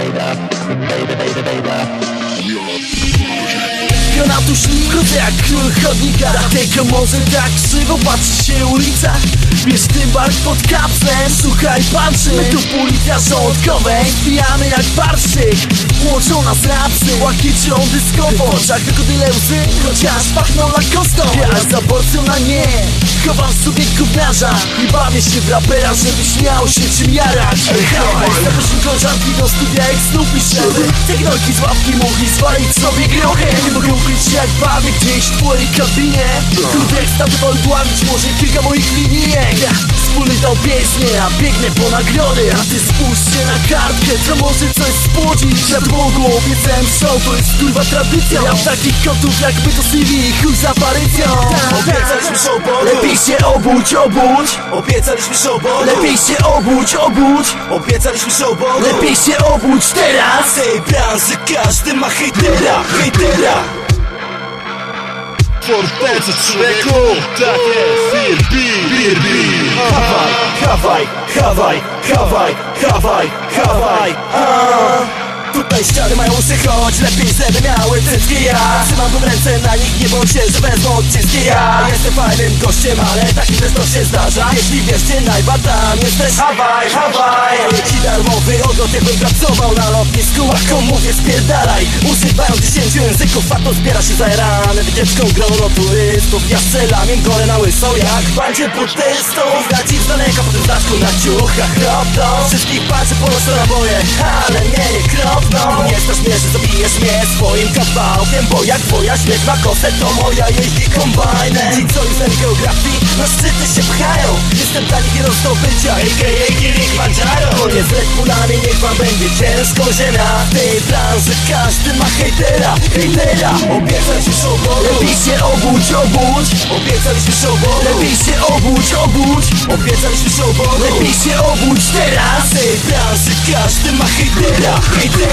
Granatu szli, chodzę jak król chodnika. Dlatego może tak krzywo patrzy się ulica. Bierz tym bark pod kapsem, słuchaj panczy. My tu pół litra żołądkowej wbijamy jak barszczyk. Łączą nas rapsy, łakiczą dyskomfort. W oczach krokodyle łzy, chociaż pachną lakostą. Ja za porcją na nie chowam sobie gówniarza i bawię się w rapera, żebyś miał się czym jarać. Zapraszam koleżanki do studia jak Snoop i Shady. Te gnojki z łapki mogli zwalić sobie grochę. Nie mogę ukryć się jak bawię gdzieś w twojej kabinie. Tu tekst tam to dławić może kilka moich linijek. Wspólny dał pieśnię, a biegnę po nagrody. A ty spójrz się na kartkę, to może coś spłodzić. Przed Bogu obiecałem show, to jest kurwa tradycja. Ja takich kotów jakby to CV, chuj z aparycją. Obiecaliśmy show, lepiej się obudź, obudź. Obiecaliśmy show, lepiej się obudź, obudź. Obiecaliśmy show, lepiej się obudź teraz. W tej branży każdy ma hejtera, hejtera. Forteca człowieku, tak jest, BRB. Hawaj, hawaj, hawaj, hawaj, hawaj, hawaj. Tutaj ściany mają uszy, choć lepiej, żeby miały cycki ja. Trzymam w ręce na nich, nie bądź się, że wezmą odciski ja. Jestem fajnym gościem, ale taki też to się zdarza. Jeśli wiesz, gdzie najba tam jesteś, hawaj, hawaj. Ci darmowy ogot, jakbym pracował na lotnisku. A komu mówię, spierdalaj. Używają 10 języków, a to zbiera się za rany. Wycieczką grono turystów, ja strzelam im gole na łyso jak w bandzie buddystów. Widać ich z daleka po tym znaczku na ciuchach ropną. Wszystkich patrzę, ponoszę naboje, ale mnie nie kropną. Nie strasz mnie, że zabijesz mnie swoim kawałkiem, bo jak twoja śmierć ma kosę, to moja jeździ kombajnem. Ci co już z geografii na szczyty się pchają. Jestem dla nich nie do zdobycia, a.k.a. Kilimanjaro. Koniec z Red Bullami, niech wam będzie ciężko ziemia. W tej branży każdy ma hejtera, hejtera. Obiecaliśmy show, lepiej się obudź, obudź. Obiecaliśmy show, lepiej się obudź, obudź. Obiecaliśmy show, lepiej się obudź teraz. W tej branży każdy ma hejtera, hejtera.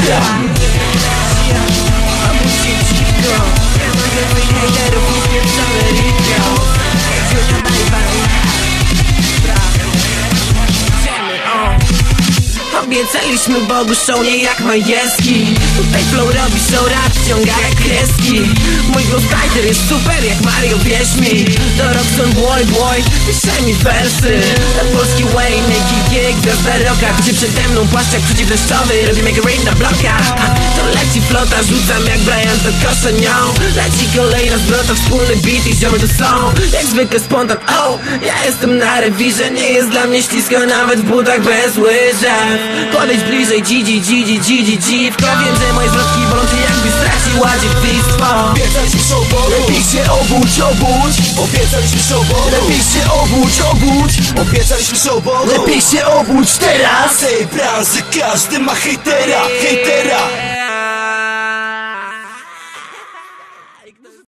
Obiecaliśmy Bogu show nie jak majewski. Tutaj flow robi show, rap ściąga jak kreski. Mój ghostwriter jest super jak Mario, wierz mi. To Roxon boy, pisze mi wersy. Ten polski Wayne, Nicky Gig, gwiazda rocka. Gdzie przede mną płaszczak przeciwdeszczowy, robimy jak raid na blokach. To leci flota, rzucam jak Brian do kosza nią. Leci kolejna zwrota, wspólny beat i ziomy to są. Jak zwykle spontan, ja jestem na rewirze. Nie jest dla mnie ślisko nawet w butach bez łyżew. Podejdź bliżej, dziwko wiem, że moje zwrotki bolą cię jakby straciła dziewictwo. Obiecaliśmy show, lepiej się obudź, obudź. Obiecaliśmy show, lepiej się obudź, obudź. Obiecaliśmy show, lepiej się obudź teraz. W tej branży każdy ma hejtera, hejtera.